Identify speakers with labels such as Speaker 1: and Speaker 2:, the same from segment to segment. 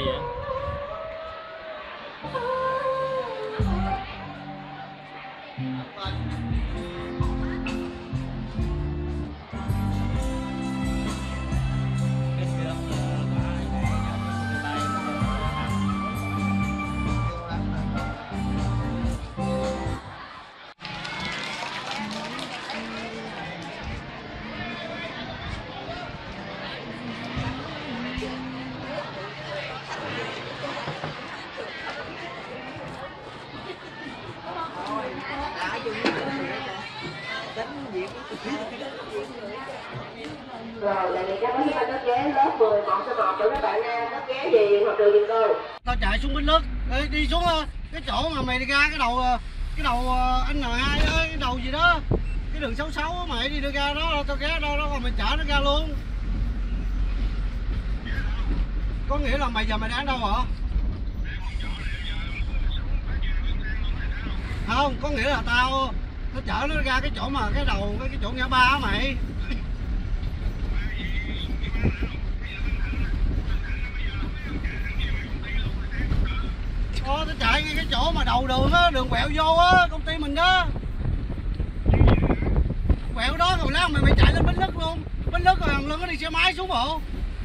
Speaker 1: vậy?
Speaker 2: Rồi, đề nghị các bác các ghé lớp 11 số 1 cho các bạn nha, các ghé gì hoặc trường giùm cô.
Speaker 3: Tao chạy xuống Bến Lức, đi xuống cái chỗ mà mày đi ra cái đầu anh N2 đó, cái đầu gì đó, cái đường 66 á mày đi được ra đó, tao ghé đâu đó còn mày chở nó ra luôn. Có nghĩa là mày giờ mày đang đâu hả? Không, có nghĩa là tao chở nó ra cái chỗ mà cái đầu cái chỗ ngã ba á mày. Tao chạy ngay cái chỗ mà đầu đường á, đường quẹo vô á, công ty mình đó. Quẹo đó rồi lát mày chạy lên Bến Lức luôn. Bến Lức rồi thằng Lân nó đi xe máy xuống bộ.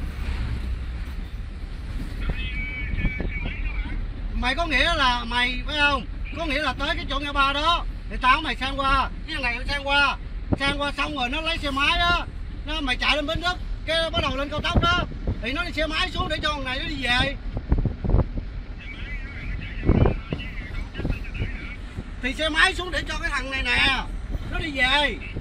Speaker 3: Mày có nghĩa là mày phải không? Có nghĩa là tới cái chỗ ngã ba đó thì tao mày sang qua, cái thằng này nó sang qua xong rồi nó lấy xe máy á, nó mày chạy lên Bến Lức, cái bắt đầu lên cao tốc đó thì nó đi xe máy xuống để cho thằng này nó đi về. Thì xe máy xuống để cho cái thằng này nè nó đi về.